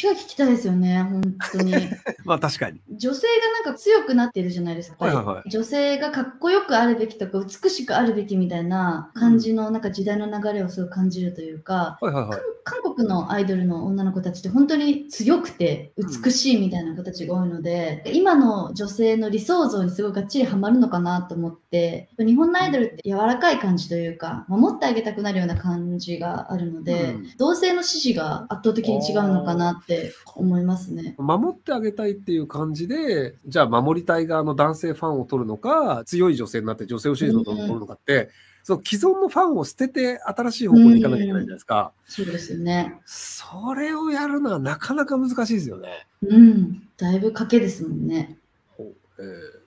ちが聞きたいですよね、本当に。 まあ確かに。 女性がなんか強くなってるじゃないですか。 はいはいはい。 女性がかっこよくあるべきとか美しくあるべきみたいな感じのなんか時代の流れをすごい感じるというか、 はいはいはい。 韓国のアイドルの女の子たちって本当に強くて美しいみたいな子たちが多いので、今の女性の理想像にすごいがっちりハマるのかなと思って、日本のアイドルって柔らかい感じというか、守ってあげたくなるような感じがあるので、同性の支持が圧倒的に違うのかなって思いますね。 守ってあげたいっていう感じで、じゃあ守りたい側の男性ファンを取るのか、強い女性になって女性を支持の取るのかって、その既存のファンを捨てて新しい方向に行かなきゃいけないじゃないですか。 そうですよね。 それをやるのはなかなか難しいですよね。 うん、だいぶ賭けですもんね。